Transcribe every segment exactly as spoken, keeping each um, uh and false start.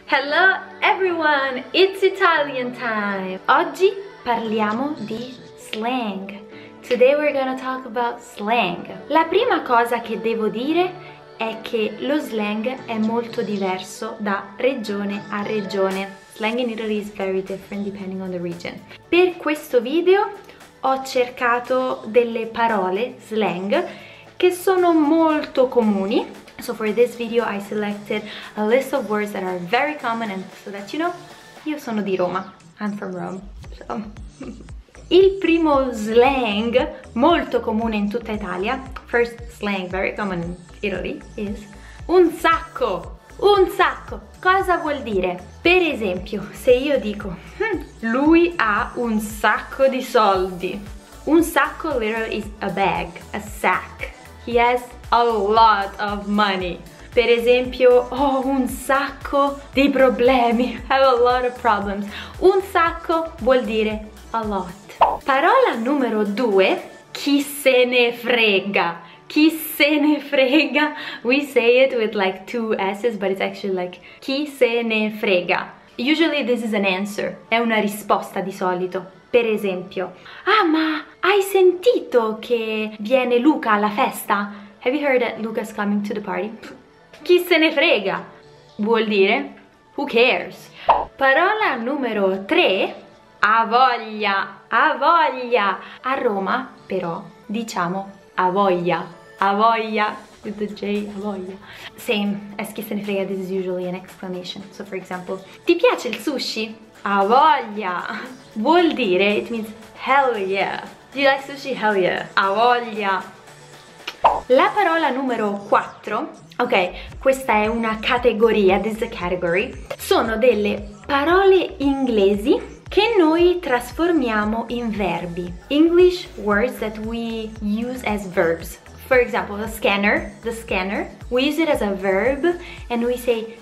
Hello everyone, it's Italian time! Oggi parliamo di slang. Today we're gonna talk about slang. La prima cosa che devo dire è che lo slang è molto diverso da regione a regione. Slang in Italy is very different depending on the region. Per questo video ho cercato delle parole slang che sono molto comuni. So for this video I selected a list of words that are very common, and so that you know, io sono di Roma. I'm from Rome. So. Il primo slang molto comune in tutta Italia, first slang very common in Italy, is un sacco. Un sacco. Cosa vuol dire? Per esempio, se io dico hm, lui ha un sacco di soldi. Un sacco literally is a bag, a sack. He has a lot of money. Per esempio, ho un sacco di problemi. I have a lot of problems. Un sacco vuol dire a lot. Parola numero due, chi se ne frega. Chi se ne frega. We say it with like two S's, but it's actually like chi se ne frega. Usually this is an answer. È una risposta di solito. Per esempio, ah ma hai sentito che viene Luca alla festa? Have you heard that Luca's coming to the party? Chi se ne frega? Vuol dire who cares? Parola numero tre, ha voglia, ha voglia. A Roma però diciamo ha voglia, ha voglia with the J, ha voglia. Same as chi se ne frega, this is usually an exclamation. So for example, ti piace il sushi? Ha voglia. Vuol dire, it means hell yeah. Do you like sushi? Hell yeah. Ha voglia. La parola numero quattro, ok, questa è una categoria, this is a category, sono delle parole inglesi che noi trasformiamo in verbi. English words that we use as verbs. For example, the scanner, the scanner, we use it as a verb and we say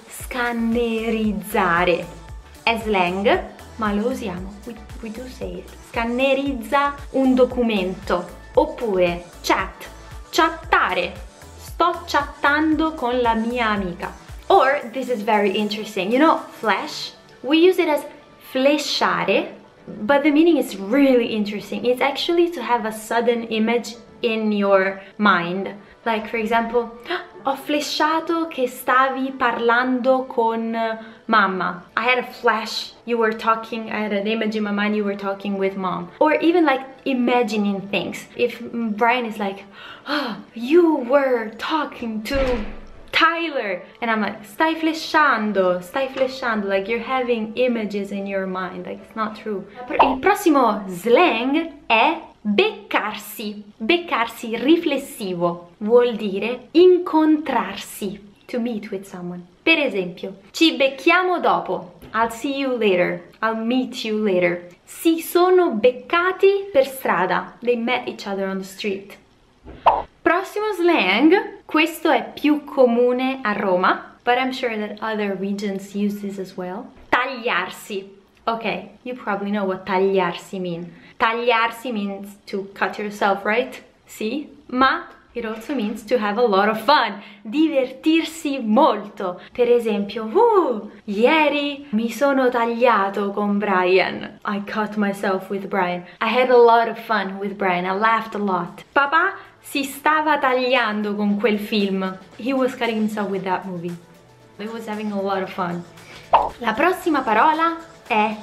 scannerizzare. È slang, ma lo usiamo, we, we do say it. Scannerizza un documento. Oppure chat, chattare. Sto chattando con la mia amica. Or, this is very interesting, you know, flash, we use it as flashare, but the meaning is really interesting. It's actually to have a sudden image in your mind. Like, for example, ho flashato che stavi parlando con mamma. I had a flash, you were talking, I had an image in my mind, you were talking with mom. Or even like imagining things. If Brian is like, oh, you were talking to Tyler. And I'm like, stai flashando, stai flashando. Like you're having images in your mind. Like it's not true. Il prossimo slang è beccarsi. Beccarsi riflessivo vuol dire incontrarsi. To meet with someone. Per esempio, ci becchiamo dopo. I'll see you later. I'll meet you later. Si sono beccati per strada. They met each other on the street. Prossimo slang. Questo è più comune a Roma, but I'm sure that other regions use this as well. Tagliarsi. Okay, you probably know what tagliarsi means. Tagliarsi means to cut yourself, right? Sì, ma it also means to have a lot of fun, divertirsi molto. Per esempio, uh, ieri mi sono tagliato con Brian. I cut myself with Brian. I had a lot of fun with Brian. I laughed a lot. Papà si stava tagliando con quel film. He was cutting himself with that movie. He was having a lot of fun. La prossima parola è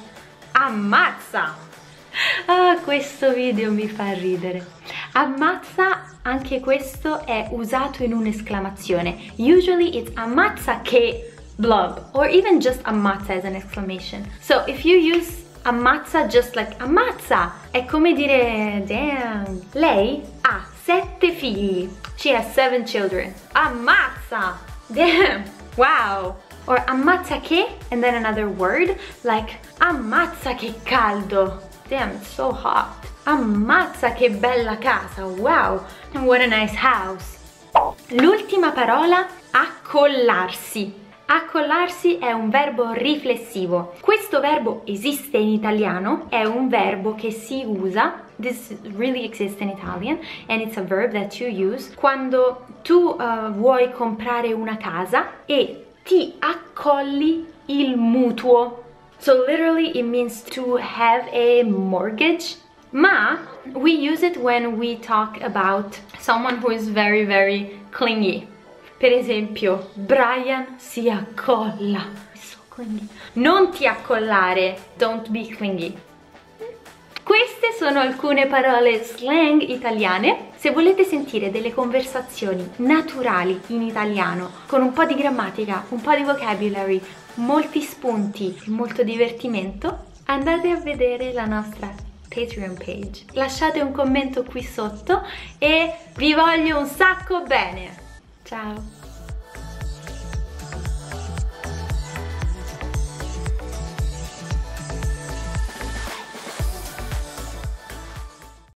ammazza. Ah, questo video mi fa ridere. Ammazza, anche questo è usato in un'esclamazione. Usually it's ammazza che blub, or even just ammazza as an exclamation. So if you use ammazza just like ammazza, è come dire damn. Lei ha sette figli. She has seven children. Ammazza! Damn! Wow! Or ammazza che, and then another word like ammazza che caldo. Damn, it's so hot. Ammazza che bella casa, wow, and what a nice house. L'ultima parola, accollarsi. Accollarsi è un verbo riflessivo. Questo verbo esiste in italiano, è un verbo che si usa, this really exists in Italian, and it's a verb that you use quando tu uh, vuoi comprare una casa e ti accolli il mutuo. So literally it means to have a mortgage, ma we use it when we talk about someone who is very very clingy. Per esempio, Brian si accolla. So clingy. Non ti accollare, don't be clingy. Queste sono alcune parole slang italiane. Se volete sentire delle conversazioni naturali in italiano, con un po' di grammatica, un po' di vocabulary, molti spunti e molto divertimento, andate a vedere la nostra Patreon page. Lasciate un commento qui sotto e vi voglio un sacco bene. Ciao!